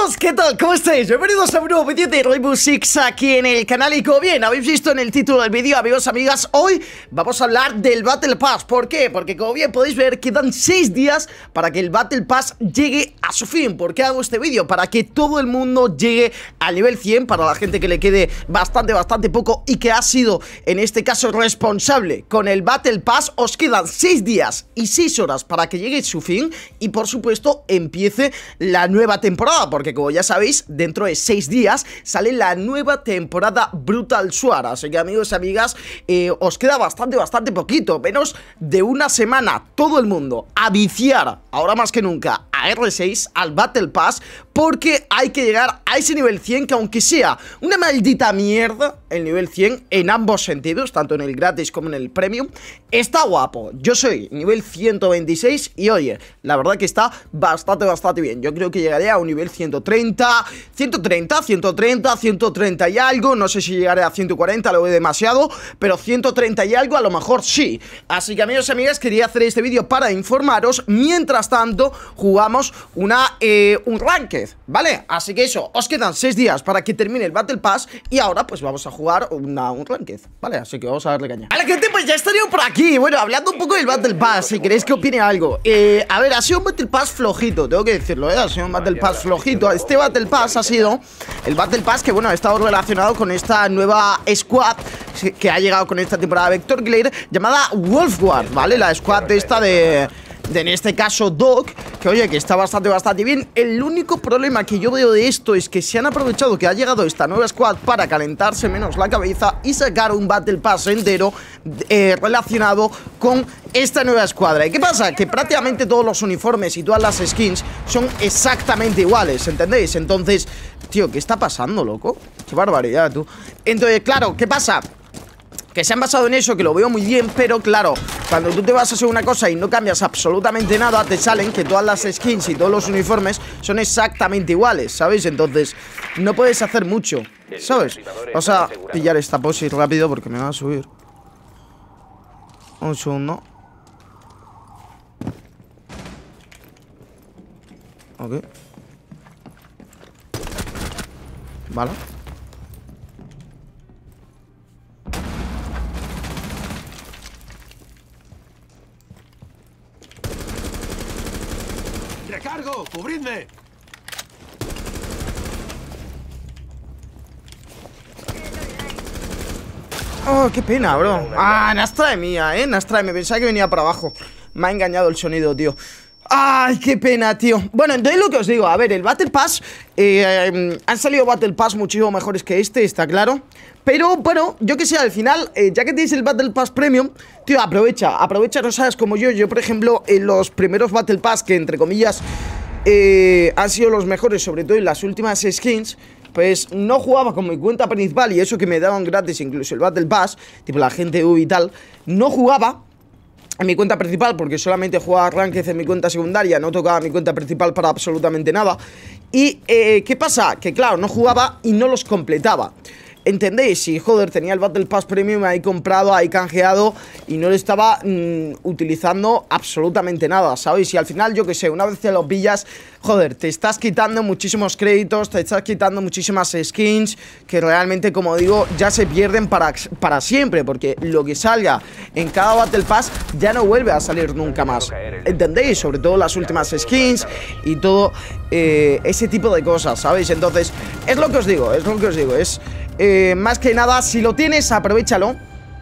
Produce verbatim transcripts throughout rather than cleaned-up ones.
Amigos, ¿qué tal? ¿Cómo estáis? Bienvenidos a un nuevo vídeo de Rainbow Six aquí en el canal. Y como bien habéis visto en el título del vídeo, amigos, amigas, hoy vamos a hablar del Battle Pass. ¿Por qué? Porque como bien podéis ver, quedan seis días para que el Battle Pass llegue a su fin. ¿Por qué hago este vídeo? Para que todo el mundo llegue al nivel cien, para la gente que le quede bastante, bastante poco y que ha sido, en este caso, responsable con el Battle Pass. Os quedan seis días y seis horas para que llegue a su fin y, por supuesto, empiece la nueva temporada, porque como ya sabéis, dentro de seis días sale la nueva temporada Brutal Sword. Así que, amigos y amigas, eh, os queda bastante, bastante poquito, menos de una semana. Todo el mundo a viciar, ahora más que nunca, a R seis, al Battle Pass, porque hay que llegar a ese nivel cien, que aunque sea una maldita mierda, el nivel cien en ambos sentidos, tanto en el gratis como en el premium, está guapo. Yo soy nivel ciento veintiséis y oye, la verdad que está bastante, bastante bien. Yo creo que llegaré a un nivel ciento treinta, ciento treinta, ciento treinta, ciento treinta y algo. No sé si llegaré a ciento cuarenta, lo veo demasiado, pero ciento treinta y algo a lo mejor sí. Así que, amigos y amigas, quería hacer este vídeo para informaros. Mientras tanto, jugamos una, eh, un ranked, ¿vale? Así que eso, os quedan seis días para que termine el Battle Pass y ahora pues vamos a jugar una, un ranked, ¿vale? Así que vamos a darle caña. Vale, gente, pues ya estaría por aquí. Bueno, hablando un poco del Battle Pass, si queréis que opine algo. eh, A ver, ha sido un Battle Pass flojito, tengo que decirlo, ¿eh? Ha sido un Battle Pass flojito. Este Battle Pass ha sido el Battle Pass que, bueno, ha estado relacionado con esta nueva squad que ha llegado con esta temporada de Vector Glare, llamada Wolfguard, ¿vale? La squad de esta de... de en este caso Doc, que oye, que está bastante, bastante bien. El único problema que yo veo de esto es que se han aprovechado que ha llegado esta nueva squad para calentarse menos la cabeza y sacar un Battle Pass entero eh, relacionado con esta nueva escuadra. ¿Y qué pasa? Que prácticamente todos los uniformes y todas las skins son exactamente iguales, ¿entendéis? Entonces, tío, ¿qué está pasando, loco? Qué barbaridad, tú. Entonces, claro, ¿qué pasa? Que se han basado en eso, que lo veo muy bien, pero claro, cuando tú te vas a hacer una cosa y no cambias absolutamente nada, te salen que todas las skins y todos los uniformes son exactamente iguales, ¿sabéis? Entonces, no puedes hacer mucho, ¿sabes? Vamos a pillar esta posi rápido porque me va a subir. Un segundo. Ok. Vale. ¡Recargo! ¡Cubridme! Oh, qué pena, bro. Ah, Nastra de mía, eh Nastra de mía, pensaba que venía para abajo. Me ha engañado el sonido, tío. Ay, qué pena, tío. Bueno, entonces lo que os digo, a ver, el Battle Pass eh, eh, han salido Battle Pass muchísimo mejores que este, está claro. Pero, bueno, yo que sé, al final, eh, ya que tenéis el Battle Pass Premium, tío, aprovecha, aprovecha, no sabes, como yo. Yo, por ejemplo, en los primeros Battle Pass, que entre comillas eh, han sido los mejores, sobre todo en las últimas skins, pues no jugaba con mi cuenta principal. Y eso que me daban gratis incluso el Battle Pass, tipo la gente U y tal, no jugaba en mi cuenta principal porque solamente jugaba ranked en mi cuenta secundaria, no tocaba mi cuenta principal para absolutamente nada. Y, eh, ¿qué pasa? Que claro, no jugaba y no los completaba. ¿Entendéis? Y joder, tenía el Battle Pass Premium ahí comprado, ahí canjeado y no lo estaba mmm, utilizando absolutamente nada, ¿sabéis? Y al final, yo que sé, una vez te lo pillas, joder, te estás quitando muchísimos créditos, te estás quitando muchísimas skins que realmente, como digo, ya se pierden para, para siempre, porque lo que salga en cada Battle Pass ya no vuelve a salir nunca más, ¿entendéis? Sobre todo las últimas skins y todo eh, ese tipo de cosas, ¿sabéis? Entonces, es lo que os digo, es lo que os digo, es... Eh, más que nada, si lo tienes, aprovéchalo.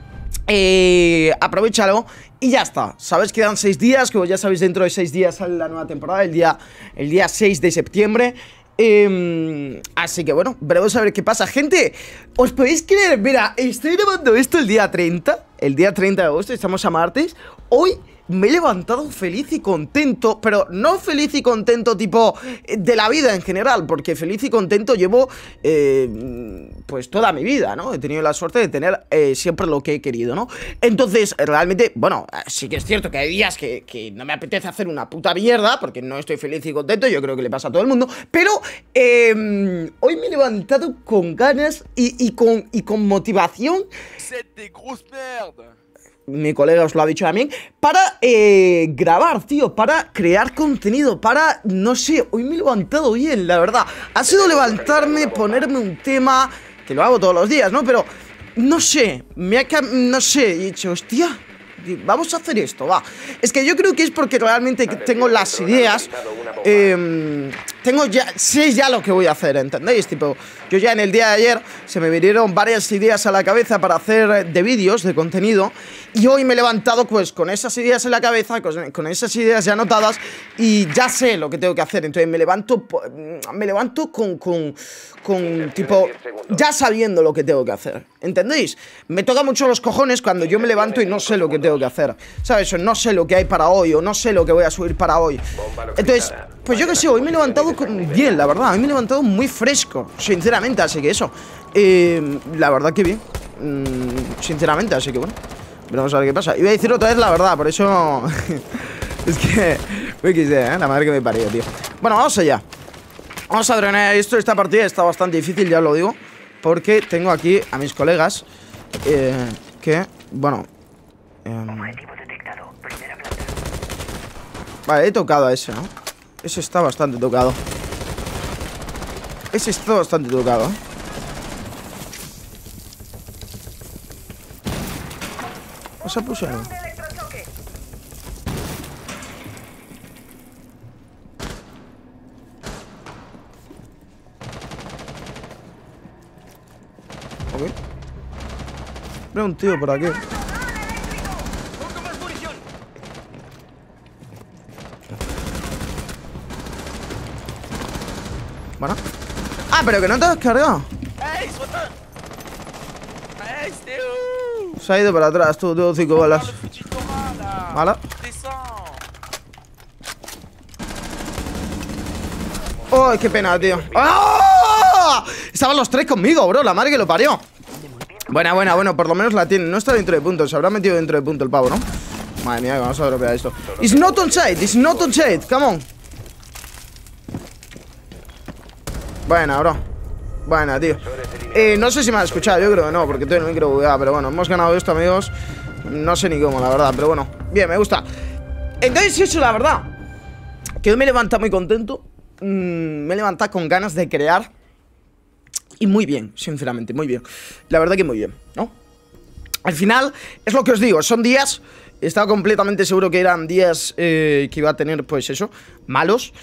Eh, aprovechalo y ya está. Sabes, quedan seis días, como ya sabéis, dentro de seis días sale la nueva temporada, el día, el día seis de septiembre. Eh, así que bueno, veremos a ver qué pasa. Gente, ¿os podéis creer? Mira, estoy grabando esto el día treinta, el día treinta de agosto, estamos a martes. Hoy me he levantado feliz y contento, pero no feliz y contento tipo de la vida en general, porque feliz y contento llevo eh, pues toda mi vida, ¿no? He tenido la suerte de tener eh, siempre lo que he querido, ¿no? Entonces, realmente, bueno, sí que es cierto que hay días que, que no me apetece hacer una puta mierda, porque no estoy feliz y contento, yo creo que le pasa a todo el mundo, pero eh, hoy me he levantado con ganas y, y, con, y con motivación. mi colega os lo ha dicho también, para eh, grabar, tío, para crear contenido, para, no sé, hoy me he levantado bien, la verdad. Ha sido levantarme, ponerme un tema, que lo hago todos los días, ¿no? Pero, no sé, me ha, no sé, he dicho, hostia, vamos a hacer esto, va. Es que yo creo que es porque realmente tengo las ideas, eh, tengo ya, sé ya lo que voy a hacer, ¿entendéis? Tipo, yo ya en el día de ayer se me vinieron varias ideas a la cabeza para hacer de vídeos, de contenido, y hoy me he levantado pues con esas ideas en la cabeza, con, con esas ideas ya anotadas, y ya sé lo que tengo que hacer. Entonces me levanto, me levanto con, con, con tipo, ya sabiendo lo que tengo que hacer, ¿entendéis? Me toca mucho los cojones cuando yo me levanto y no sé lo que tengo que hacer, ¿sabes? O no sé lo que hay para hoy, o no sé lo que voy a subir para hoy. Entonces, pues yo qué sé, hoy me he levantado con, bien, la verdad, hoy me he levantado muy fresco, sinceramente, así que eso, eh, la verdad que bien, mm, sinceramente, así que bueno, vamos a ver qué pasa. Iba a decir otra vez la verdad, por eso es que, uy, qué sé, ¿eh? La madre que me parió, tío. Bueno, vamos allá. Vamos a drenar esto. Esta partida está bastante difícil, ya os lo digo, porque tengo aquí a mis colegas eh, que, bueno eh, vale, he tocado a ese, ¿no? Ese está bastante tocado. Ese está bastante tocado, ¿eh? Vas a pusar. Ok. Veo un tío por aquí. Bueno. Ah, pero que no te has cargado. Se ha ido para atrás, tú, tú, cinco balas. Vale. ¡Oh, qué pena, tío! ¡Oh! Estaban los tres conmigo, bro, la madre que lo parió. Buena, buena, bueno, por lo menos la tienen. No está dentro de punto, se habrá metido dentro de punto el pavo, ¿no? Madre mía, vamos a dropear esto. It's not on site, it's not on site, come on. Buena, bro. Buena, tío. Eh, no sé si me has escuchado, yo creo que no, porque tengo el micro bugueado. Pero bueno, hemos ganado esto, amigos. No sé ni cómo, la verdad, pero bueno. Bien, me gusta. Entonces, eso, la verdad, que hoy me he levantado muy contento. mm, Me he levantado con ganas de crear. Y muy bien, sinceramente, muy bien. La verdad que muy bien, ¿no? Al final, es lo que os digo, son días. Estaba completamente seguro que eran días eh, que iba a tener, pues eso, malos.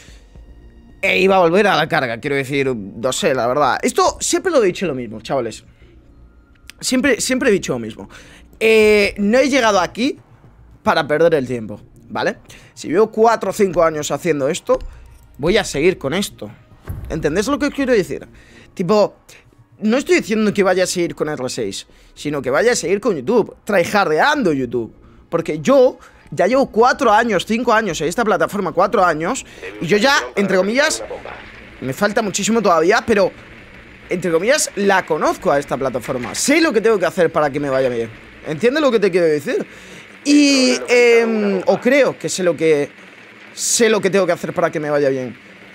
E iba a volver a la carga, quiero decir, no sé, la verdad. Esto siempre lo he dicho lo mismo, chavales. Siempre, siempre he dicho lo mismo. Eh, no he llegado aquí para perder el tiempo, ¿vale? Si llevo cuatro o cinco años haciendo esto, voy a seguir con esto. ¿Entendés lo que quiero decir? Tipo, no estoy diciendo que vaya a seguir con R seis, sino que vaya a seguir con YouTube, tryhardeando YouTube. Porque yo ya llevo cuatro años, cinco años en esta plataforma, cuatro años, y yo ya, entre comillas, me falta muchísimo todavía, pero, entre comillas, la conozco a esta plataforma. Sé lo que tengo que hacer para que me vaya bien. ¿Entiendes lo que te quiero decir? Y, eh, o creo que sé lo que, sé lo que tengo que hacer para que me vaya bien.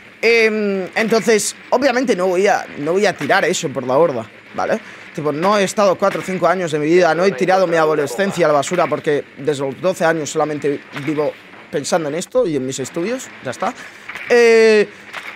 Eh, entonces, obviamente no voy a, no voy a tirar eso por la borda, ¿vale? Tipo, no he estado cuatro o cinco años de mi vida, no he tirado mi adolescencia a la basura porque desde los doce años solamente vivo pensando en esto y en mis estudios, ya está. Eh,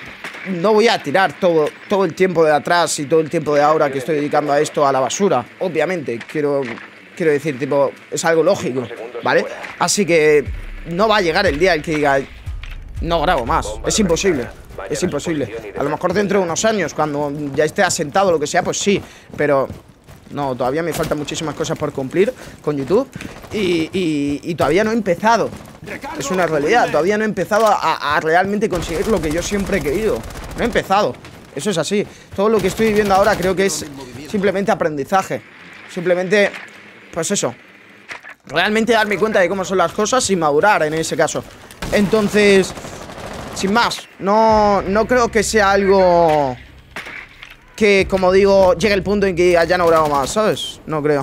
no voy a tirar todo, todo el tiempo de atrás y todo el tiempo de ahora que estoy dedicando a esto a la basura, obviamente, quiero, quiero decir, tipo, es algo lógico, ¿vale? Así que no va a llegar el día en que diga, no grabo más, es imposible. Es imposible. A lo mejor dentro de unos años, cuando ya esté asentado lo que sea, pues sí. Pero no, todavía me faltan muchísimas cosas por cumplir con YouTube. Y, y, y todavía no he empezado. Es una realidad. Todavía no he empezado a, a realmente conseguir lo que yo siempre he querido. No he empezado. Eso es así. Todo lo que estoy viviendo ahora creo que es simplemente aprendizaje. Simplemente, pues eso. Realmente darme cuenta de cómo son las cosas y madurar en ese caso. Entonces, sin más, no, no creo que sea algo que, como digo, llegue el punto en que diga, ya no grabo más, ¿sabes? No creo.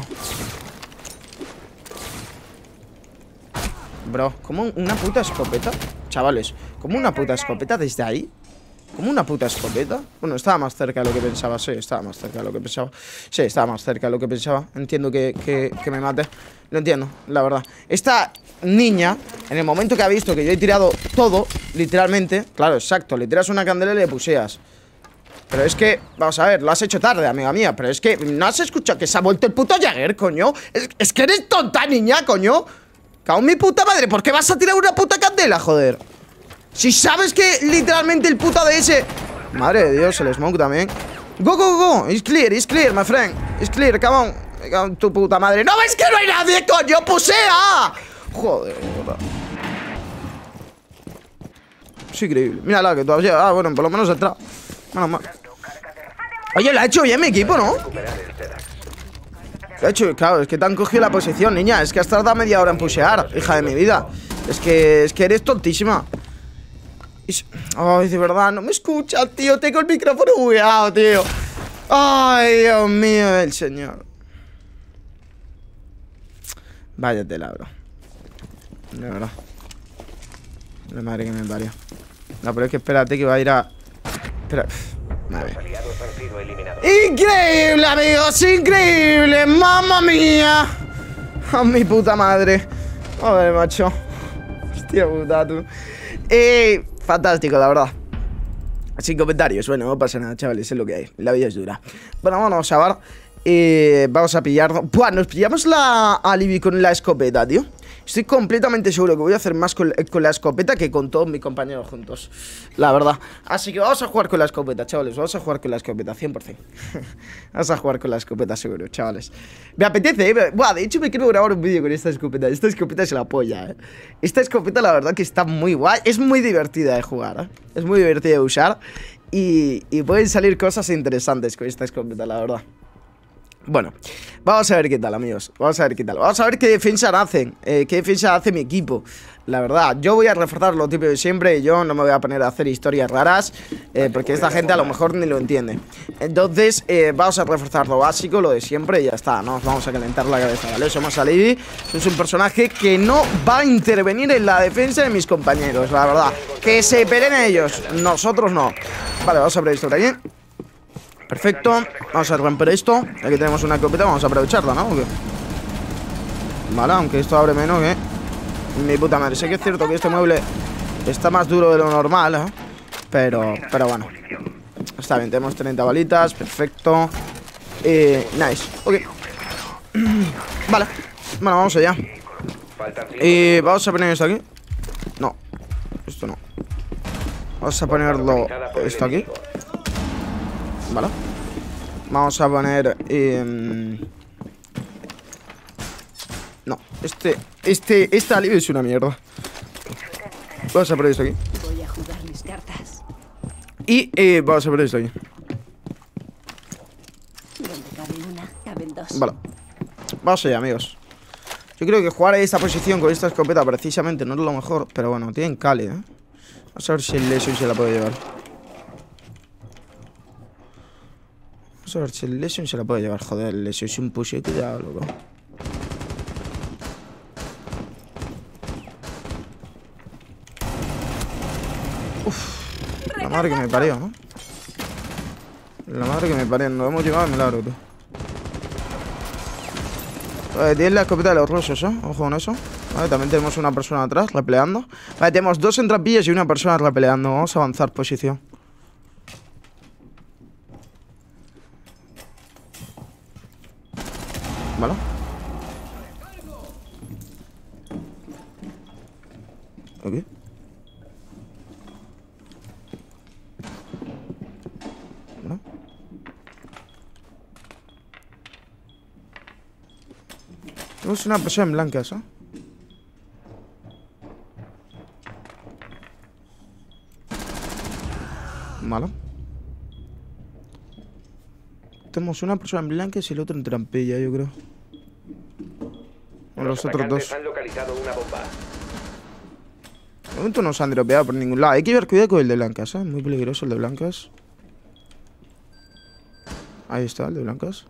Bro, ¿cómo una puta escopeta? Chavales, ¿cómo una puta escopeta desde ahí? ¿Como una puta escopeta? Bueno, estaba más cerca de lo que pensaba. Sí, estaba más cerca de lo que pensaba. Sí, estaba más cerca de lo que pensaba. Entiendo que, que, que me mate. Lo entiendo, la verdad. Esta niña, en el momento que ha visto que yo he tirado todo, literalmente, claro, exacto, le tiras una candela y le puseas. Pero es que, vamos a ver, lo has hecho tarde, amiga mía. Pero es que, ¿no has escuchado que se ha vuelto el puto Jagger, coño? Es, es que eres tonta, niña, coño. Cago en mi puta madre, ¿por qué vas a tirar una puta candela, joder? Si sabes que literalmente el puta de ese... Madre de Dios, el smoke también. Go, go, go, it's clear, it's clear, my friend. It's clear, come on. Me cago en tu puta madre. ¡No ves que no hay nadie, coño! ¡Pusea! Joder, joder. Es increíble. Mírala, que todavía... Ah, bueno, por lo menos ha entrado. Menos mal. Oye, lo ha hecho bien mi equipo, ¿no? Lo ha hecho, claro, es que te han cogido la posición, niña. Es que has tardado media hora en pushear, hija de mi vida. Es que, es que eres tontísima. Ay, de verdad, no me escuchas, tío. Tengo el micrófono bugueado, tío. Ay, Dios mío, el señor. Váyatela, bro. De verdad. La madre que me parió. No, pero es que espérate que va a ir a... Espera. Madre. Increíble, amigos, increíble. Mamma mía. Oh, mi puta madre. Joder, macho. Hostia puta, tú. Eh... Fantástico, la verdad. Sin comentarios. Bueno, no pasa nada, chavales, es lo que hay. La vida es dura. Bueno, vamos a ver. Eh, vamos a pillarnos. Buah, nos pillamos la alibi con la escopeta, tío. Estoy completamente seguro que voy a hacer más con, con la escopeta que con todos mis compañeros juntos. La verdad. Así que vamos a jugar con la escopeta, chavales. Vamos a jugar con la escopeta, cien por cien. Vamos a jugar con la escopeta seguro, chavales. Me apetece, eh. Buah, de hecho me quiero grabar un vídeo con esta escopeta. Esta escopeta es la polla, eh. Esta escopeta la verdad que está muy guay. Es muy divertida de jugar, eh. Es muy divertida de usar. Y, y pueden salir cosas interesantes con esta escopeta, la verdad. Bueno, vamos a ver qué tal, amigos. Vamos a ver qué tal. Vamos a ver qué defensa hacen. Eh, qué defensa hace mi equipo. La verdad, yo voy a reforzar lo típico de siempre. Yo no me voy a poner a hacer historias raras, eh, porque esta gente a lo mejor ni lo entiende. Entonces, eh, vamos a reforzar lo básico, lo de siempre, y ya está. No nos vamos a calentar la cabeza, ¿vale? Somos Alibi. Es un personaje que no va a intervenir en la defensa de mis compañeros, la verdad. Que se peleen ellos, nosotros no. Vale, vamos a abrir esto por aquí. Perfecto, vamos a romper esto. Aquí tenemos una escopeta, vamos a aprovecharla, ¿no? Vale, aunque esto abre menos que... Mi puta madre, sé que es cierto que este mueble está más duro de lo normal, ¿eh? Pero, pero bueno. Está bien, tenemos treinta balitas, perfecto. Eh, nice, ok. Vale, bueno, vamos allá. Y vamos a poner esto aquí. No, esto no. Vamos a ponerlo esto aquí. Vale. Vamos a poner... Eh, no, este... Este... Esta alivio es una mierda. Vamos a poner esto aquí. Voy a jugar mis cartas. Y eh, vamos a poner esto aquí. Donde cabe una, caben dos. Vale. Vamos allá, amigos. Yo creo que jugar a esta posición con esta escopeta precisamente no es lo mejor. Pero bueno, tienen Cali, ¿eh? Vamos a ver si el Lesion se la puede llevar. Vamos a ver si el Lesion se la puede llevar. Joder, el Lesion es un push, cuidado, loco. Uf, la madre que me parió, ¿no? La madre que me parió, nos hemos llevado al milagro, tú. Vale, tiene la escopeta de los rusos, ¿eh? Ojo con eso. Vale, también tenemos una persona atrás, repeleando. Vale, tenemos dos en trampillas y una persona repeleando. Vamos a avanzar posición. Vale. Ok. Vale. Tenemos una persona en blancas, ¿eh? Vale. Tenemos una persona en blancas y el otro en trampilla, yo creo. O los, los otros dos. Han localizado una bomba. De momento no se han dropeado por ningún lado. Hay que llevar cuidado con el de blancas, ¿eh? Muy peligroso el de blancas. Ahí está, el de blancas.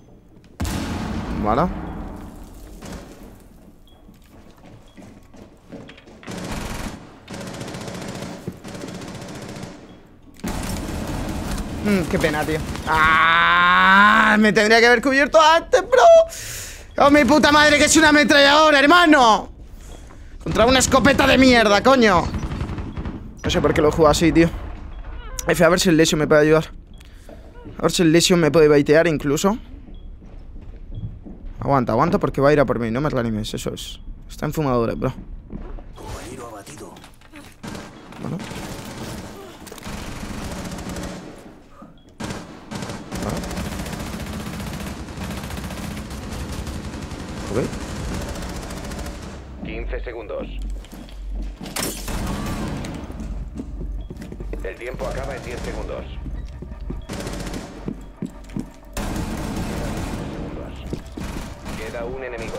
Vale. Mm, qué pena, tío. ¡Ah! Me tendría que haber cubierto antes, bro. ¡Oh, mi puta madre, que es una ametralladora, hermano! Contra una escopeta de mierda, coño. No sé por qué lo juego así, tío. F, a ver si el Lesion me puede ayudar. A ver si el Lesion me puede baitear incluso. Aguanta, aguanta porque va a ir a por mí. No me reanimes, eso es. Está en fumadores, bro. Bueno. Vale. Ok. quince segundos. El tiempo acaba en diez segundos. Queda un enemigo.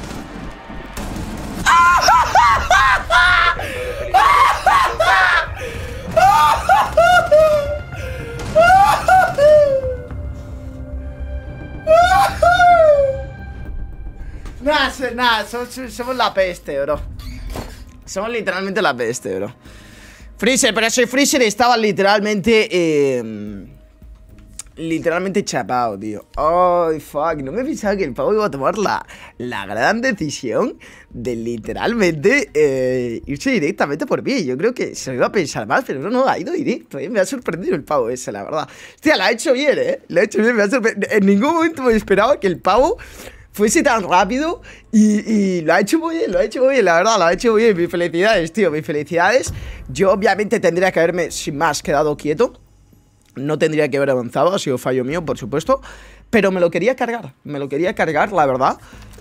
Nada, nada, somos, somos la peste, bro. Somos literalmente la peste, bro. Freezer, pero soy Freezer y estaba literalmente eh, literalmente chapado, tío. Ay, fuck, no me pensaba que el pavo iba a tomar la, la gran decisión de literalmente eh, irse directamente por mí. Yo creo que se lo iba a pensar más, pero no, no, ha ido directo, eh. Me ha sorprendido el pavo ese, la verdad. Hostia, lo ha hecho bien, eh. Lo ha hecho bien, me ha sorprendido. En ningún momento me esperaba que el pavo fuese tan rápido y, y lo ha hecho muy bien, lo ha hecho muy bien, la verdad, lo ha hecho muy bien. Mis felicidades, tío, mis felicidades. Yo obviamente tendría que haberme, sin más, quedado quieto. No tendría que haber avanzado, ha sido fallo mío, por supuesto. Pero me lo quería cargar, me lo quería cargar, la verdad.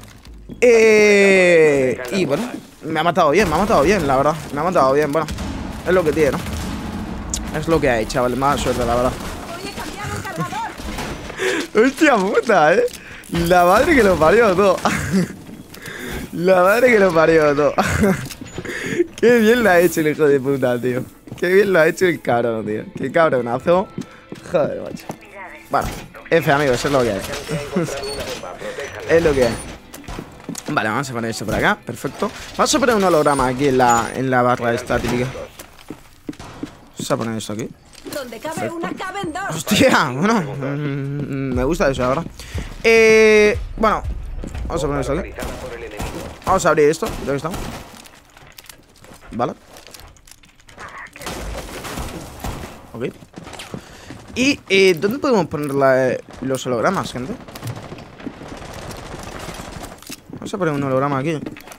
Eh, y bueno, me ha matado bien, me ha matado bien, la verdad. Me ha matado bien, bueno, es lo que tiene, ¿no? Es lo que hay, chaval, más suerte, la verdad. Hostia puta, eh. La madre que lo parió todo. La madre que lo parió todo. Qué bien lo ha hecho el hijo de puta, tío. Qué bien lo ha hecho el cabrón, tío. Qué cabronazo. Joder, macho. Bueno, F, amigos, es lo que hay. Es lo que hay. Vale, vamos a poner esto por acá. Perfecto. Vamos a poner un holograma aquí en la, en la barra esta típica. Vamos a poner esto aquí. Donde cabe una, caben dos. Hostia, bueno, mmm, me gusta eso ahora. Eh, bueno, vamos a poner esto aquí. Vamos a abrir esto, ya que estamos. Vale. Ok. Y, eh, ¿dónde podemos poner la, eh, los hologramas, gente? Vamos a poner un holograma aquí.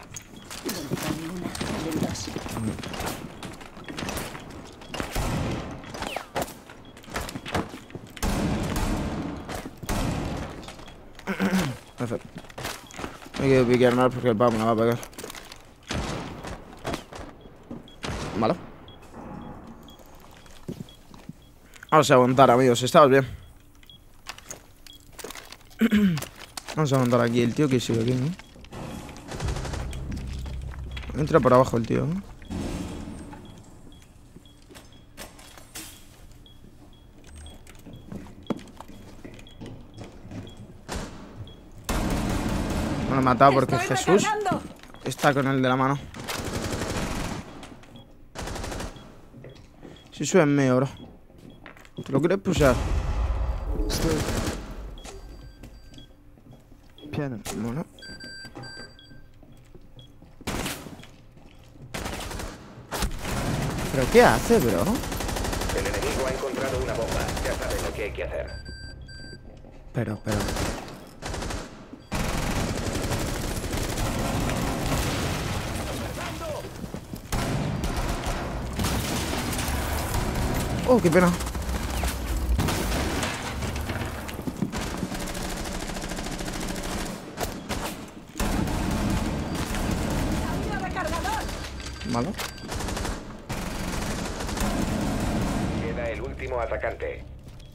Perfecto. Hay que piquear mal porque el pavo me la va a pegar. Vale. Vamos a aguantar, amigos. Estamos bien. Vamos a aguantar aquí. El tío que sigue aquí, ¿no? Entra por abajo el tío, ¿no? No lo he matado porque Jesús está con el de la mano. Si sube en medio, bro. ¿Te lo quieres pushar? Piano. Bueno. ¿Pero qué hace, bro? El enemigo ha encontrado una bomba. Ya saben lo que hay que hacer. Pero, pero... Oh, qué pena. Malo. Queda el último atacante.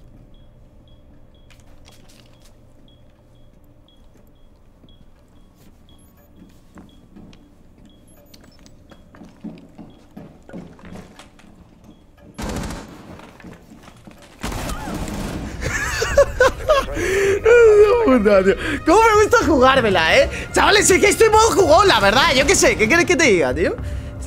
Puta, tío. ¿Cómo me gusta jugármela, eh? Chavales, es que estoy en modo jugón, la verdad. Yo qué sé, ¿qué quieres que te diga, tío?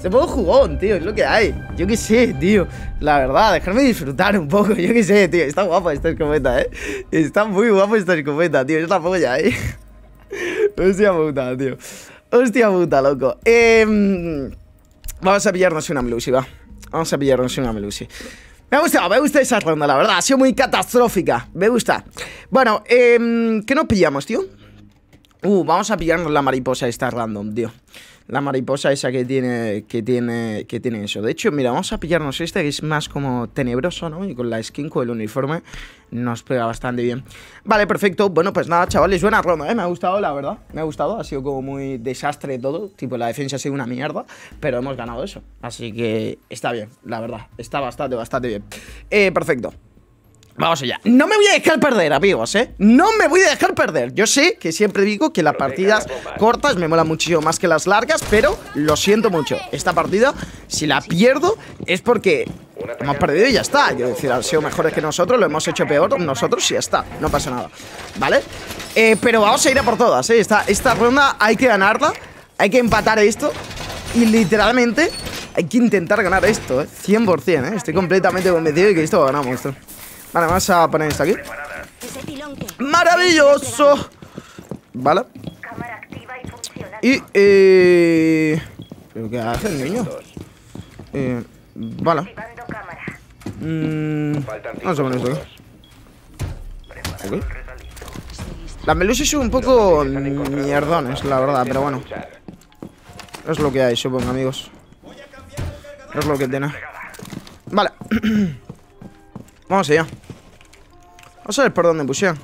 Este modo jugón, tío, es lo que hay. Yo qué sé, tío. La verdad, dejarme disfrutar un poco. Yo qué sé, tío. Está guapa esta escopeta, eh. Está muy guapa esta escopeta, tío. Es la polla, eh. Hostia puta, tío. Hostia puta, loco. Eh, vamos a pillarnos una Melusi, va. Vamos a pillarnos una Melusi. Me ha gustado, me gusta esa ronda, la verdad. Ha sido muy catastrófica. Me gusta. Bueno, eh, ¿qué nos pillamos, tío? Uh, vamos a pillarnos la mariposa esta random, tío. La mariposa esa que tiene, que tiene, que tiene eso. De hecho, mira, vamos a pillarnos esta que es más como tenebroso, ¿no? Y con la skin, con el uniforme, nos pega bastante bien. Vale, perfecto. Bueno, pues nada, chavales, buena ronda, ¿eh? Me ha gustado, la verdad. Me ha gustado. Ha sido como muy desastre todo. Tipo, la defensa ha sido una mierda. Pero hemos ganado eso. Así que está bien, la verdad. Está bastante, bastante bien. Eh, perfecto. Vamos allá. No me voy a dejar perder, amigos, ¿eh? No me voy a dejar perder. Yo sé que siempre digo que las partidas cortas me molan muchísimo más que las largas, pero lo siento mucho. Esta partida, si la pierdo, es porque hemos perdido y ya está. Quiero decir, han sido mejores que nosotros, lo hemos hecho peor nosotros y ya está. No pasa nada, ¿vale? Eh, pero vamos a ir a por todas, ¿eh? Esta, esta ronda hay que ganarla. Hay que empatar esto. Y literalmente hay que intentar ganar esto, ¿eh? cien por cien, ¿eh? Estoy completamente convencido de que esto lo ganamos, esto. Vale, vamos a poner esto aquí. ¡Maravilloso! Vale. Y, eh... ¿pero qué hace el niño? Eh... Vale. Mm, vamos a poner esto aquí. Okay. Las Melusi son un poco mierdones, la verdad, pero bueno. Es lo que hay, supongo, amigos. Es lo que tiene. Vale. Vamos allá. Vamos a ver por dónde pusieron.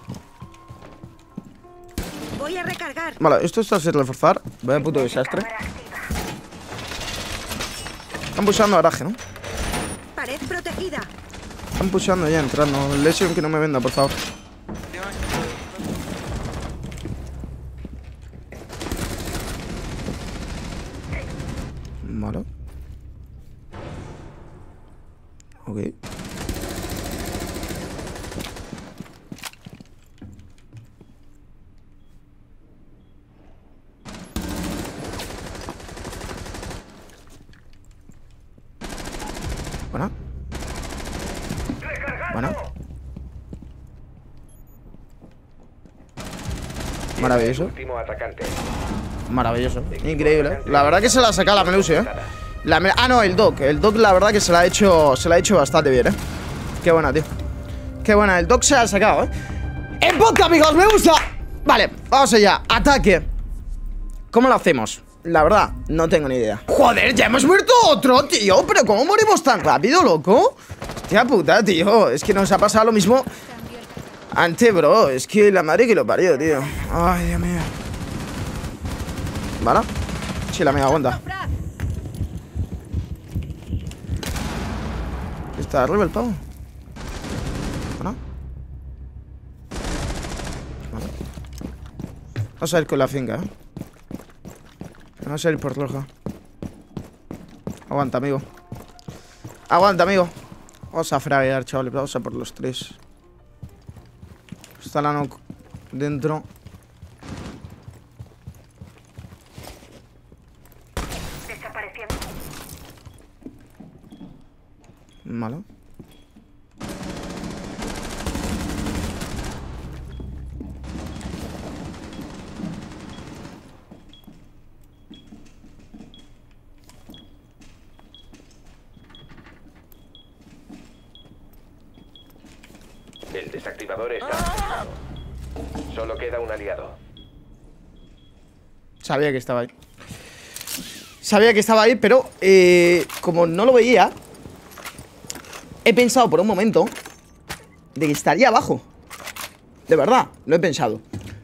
Voy a recargar. Vale, esto está sin reforzar. Vaya puto desastre. Están pusando garaje, ¿no? Pared protegida. Están pusando ya entrando. El Lesion que no me venda, por favor. Vale. Ok. Bueno. Bueno. Maravilloso. Último atacante. Maravilloso. Increíble. La verdad que se la ha sacado la Melusi, ¿eh? La me... Ah, no, el Doc. El Doc la verdad que se la ha hecho. Se la ha hecho bastante bien, ¿eh? Qué buena, tío. Qué buena. El Doc se la ha sacado, ¿eh? ¡En boca, amigos! ¡Me gusta! Vale, vamos allá. Ataque. ¿Cómo lo hacemos? La verdad, no tengo ni idea. Joder, ya hemos muerto otro, tío. Pero ¿cómo morimos tan rápido, loco? Tía puta, tío. Es que nos ha pasado lo mismo antes, bro. Es que la madre que lo parió, tío. Ay, Dios mío. ¿Vale? Sí, la mega aguanta. Está arriba el pavo. ¿No? Vale. Vamos a ir con la finca, ¿eh? Vamos a ir por roja. Aguanta, amigo. Aguanta, amigo. Vamos a fraguear, chavales. Vamos a por los tres. Está la no dentro. Desapareciendo. Malo. El desactivador está activado. Solo queda un aliado. Sabía que estaba ahí. Sabía que estaba ahí, pero eh, como no lo veía, he pensado por un momento de que estaría abajo. De verdad, lo he pensado.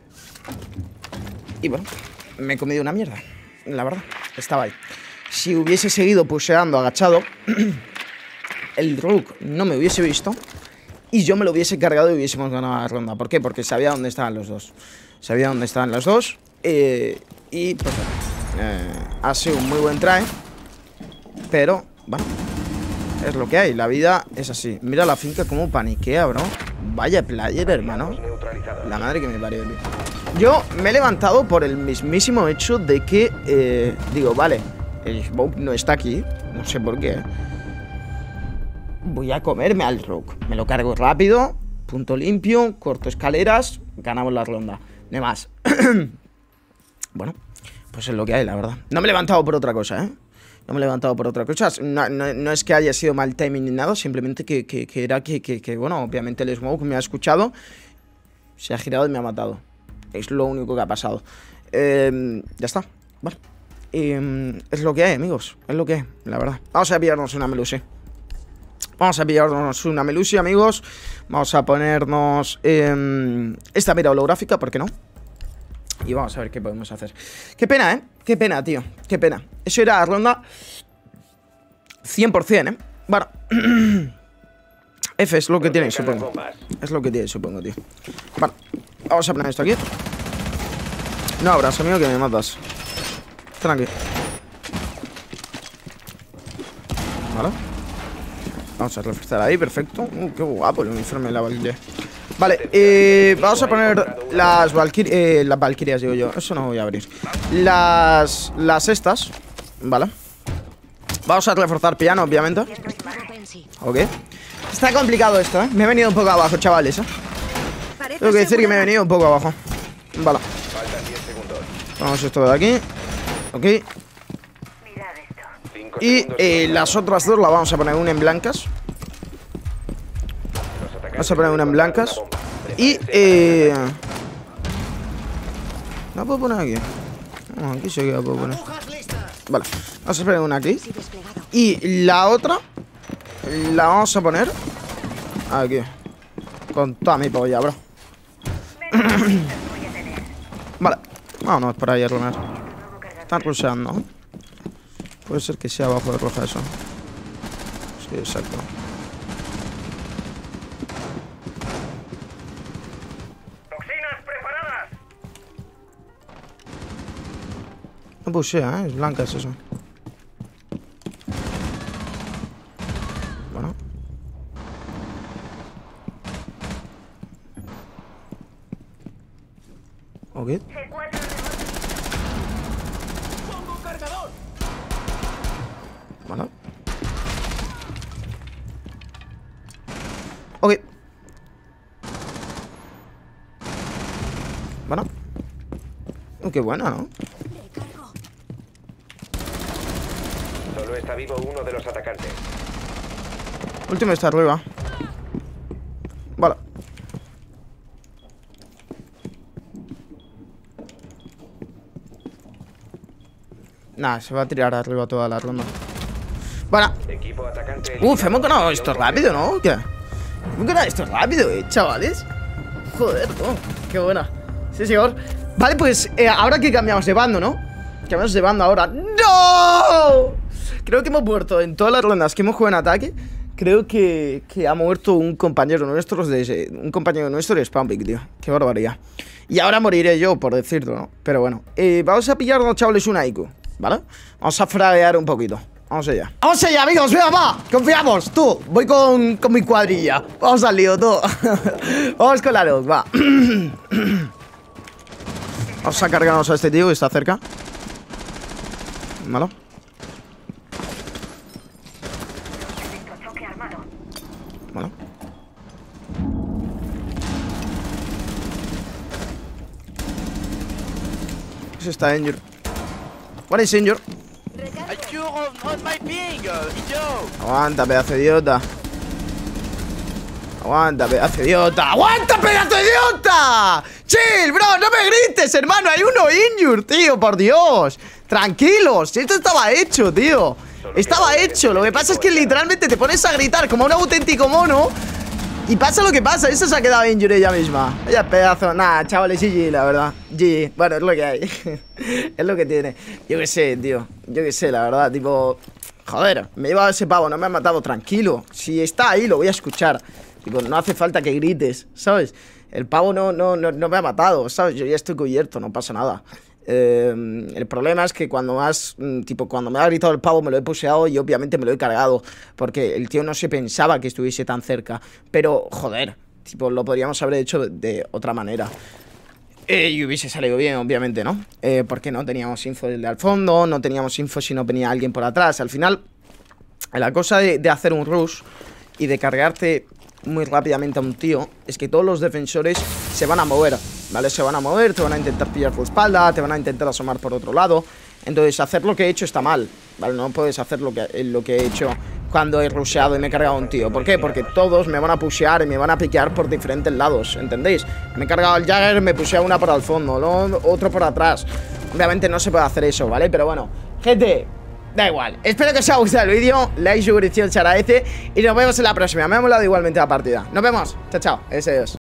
Y bueno, me he comido una mierda. La verdad, estaba ahí. Si hubiese seguido pusheando agachado, el Rook no me hubiese visto y yo me lo hubiese cargado y hubiésemos ganado la ronda. ¿Por qué? Porque sabía dónde estaban los dos. Sabía dónde estaban los dos. Eh, y pues eh, ha sido un muy buen try. Pero, bueno, es lo que hay. La vida es así. Mira la finca como paniquea, bro. Vaya player, hermano. La madre que me parió, tío. Yo me he levantado por el mismísimo hecho de que, eh, digo, vale, El smoke no está aquí. No sé por qué. Voy a comerme al rock. Me lo cargo rápido. Punto limpio. Corto escaleras. Ganamos la ronda. No hay más. Bueno, pues es lo que hay, la verdad. No me he levantado por otra cosa, ¿eh? No me he levantado por otra cosa. No, no, no es que haya sido mal timing ni nada. Simplemente que, que, que era que, que, que, bueno, obviamente el smoke me ha escuchado. Se ha girado y me ha matado. Es lo único que ha pasado. Eh, ya está. Vale. Eh, es lo que hay, amigos. Es lo que hay, la verdad. Vamos a pillarnos una melusi. Vamos a pillarnos una melusi, amigos. Vamos a ponernos eh, esta mira holográfica, ¿por qué no? Y vamos a ver qué podemos hacer. Qué pena, ¿eh? Qué pena, tío. Qué pena. Eso era la ronda cien por cien, ¿eh? Bueno. F es lo que tiene, supongo. Es lo que tiene, supongo, tío. Vale. Vamos a poner esto aquí. No abras, amigo, que me matas. Tranqui. Vale. Vamos a reforzar ahí, perfecto. Uh, qué guapo el uniforme de la Valkyria. Vale, eh, vamos a poner las Valkyrias, eh, las Valkyrias, digo yo. Eso no voy a abrir. Las, las estas, vale. Vamos a reforzar piano, obviamente. Ok. Está complicado esto, ¿eh? Me he venido un poco abajo, chavales, ¿eh? Tengo que decir que me he venido un poco abajo. Vale. Vamos esto de aquí. Ok. Y eh, las otras dos las vamos a poner una en blancas. Vamos a poner una en blancas. Y eh... ¿la puedo poner aquí? No, aquí sí que la puedo poner. Vale, vamos a poner una aquí. Y la otra la vamos a poner aquí. Con toda mi polla, bro. Vale, vámonos por ahí a runar. Están rusheando, ¿no? Puede ser que sea abajo de roja eso. Sí, exacto. ¡Toxinas preparadas! No pushea, ¿eh? Es blanca es eso. Bueno. Ok. ¡Pongo cargador! Bueno. Ok. Bueno. Oh, qué buena, ¿no? Solo está vivo uno de los atacantes. Último está arriba. Vale. Nah, se va a tirar arriba toda la ronda. Bueno. Equipo atacante. Uf, hemos ganado esto rápido, ¿no? ¿Qué? Hemos ganado esto rápido, eh, chavales. Joder, no. Qué buena. Sí, señor. Vale, pues eh, ahora que cambiamos de bando, ¿no? Cambiamos de bando ahora. ¡No! Creo que hemos muerto en todas las rondas que hemos jugado en ataque. Creo que, que ha muerto un compañero nuestro de un compañero nuestro de Spawnpick, tío. Qué barbaridad. Y ahora moriré yo, por decirlo, ¿no? Pero bueno, eh, vamos a pillarnos, chavales, una I Q, ¿vale? Vamos a fraguear un poquito. Vamos allá. Vamos allá, amigos, venga, va. Confiamos, tú. Voy con, con mi cuadrilla. Vamos al lío, tú. Vamos con la luz, va. Vamos a cargarnos a este tío que está cerca. ¿Vale? Bueno. Ese está injured. What is injured? Aguanta, pedazo de idiota. Aguanta, pedazo de idiota. ¡Aguanta, pedazo de idiota! ¡Chill, bro! ¡No me grites, hermano! Hay uno injured, tío, por Dios. Tranquilos, si esto estaba hecho, tío. Estaba hecho, lo que pasa es que literalmente te pones a gritar como un auténtico mono y pasa lo que pasa, eso se ha quedado injured ella misma. Ella pedazo, nada, chavales, G G, la verdad. G G, bueno, es lo que hay. Es lo que tiene. Yo qué sé, tío, yo qué sé, la verdad, tipo... Joder, me he llevado ese pavo, no me ha matado, tranquilo. Si está ahí, lo voy a escuchar. Tipo, no hace falta que grites, ¿sabes? El pavo no, no, no, no me ha matado, ¿sabes? Yo ya estoy cubierto, no pasa nada. Eh, el problema es que cuando más, tipo, cuando me ha gritado el pavo me lo he puseado y obviamente me lo he cargado porque el tío no se pensaba que estuviese tan cerca. Pero, joder, tipo, lo podríamos haber hecho de otra manera. Eh, y hubiese salido bien, obviamente, ¿no? Eh, porque no teníamos info desde al fondo, no teníamos info si no venía alguien por atrás. Al final, la cosa de, de hacer un rush y de cargarte muy rápidamente a un tío es que todos los defensores se van a mover, ¿vale? Se van a mover, te van a intentar pillar por espalda, te van a intentar asomar por otro lado. Entonces, hacer lo que he hecho está mal, ¿vale? No puedes hacer lo que, lo que he hecho cuando he rusheado y me he cargado a un tío. ¿Por qué? Porque todos me van a pushear y me van a piquear por diferentes lados, ¿entendéis? Me he cargado al Jagger, me pushea una por al fondo, ¿no? Otro por atrás. Obviamente no se puede hacer eso, ¿vale? Pero bueno, gente, da igual. Espero que os haya gustado el vídeo. Like, suscripción se agradece. Y nos vemos en la próxima. Me ha molado igualmente la partida. Nos vemos. Chao, chao. Adiós.